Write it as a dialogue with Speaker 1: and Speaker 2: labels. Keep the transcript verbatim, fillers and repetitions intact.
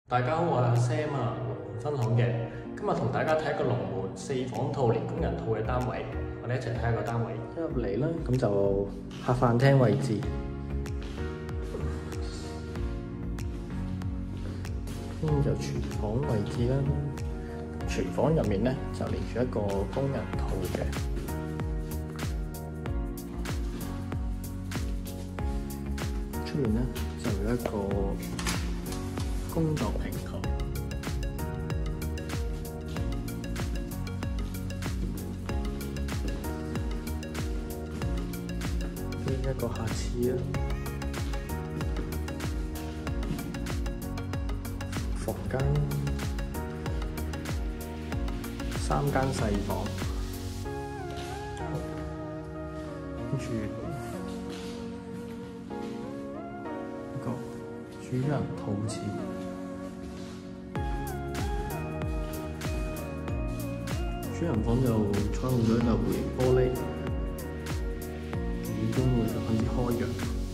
Speaker 1: 大家好，我係阿 Sam 啊，龍門分行嘅。今日同大家睇一個龍門四房套連工人套嘅單位，我哋一齊睇下個單位。一入嚟啦，咁就客飯廳位置，跟住就廚房位置啦。廚房入面咧就連住一個工人套嘅，出面咧就有一個工作平台，跟一個下廁啦，房間三間細房，跟住一個主人套廁。主人房就採用咗一個弧形玻璃，主觀會十分之開揚。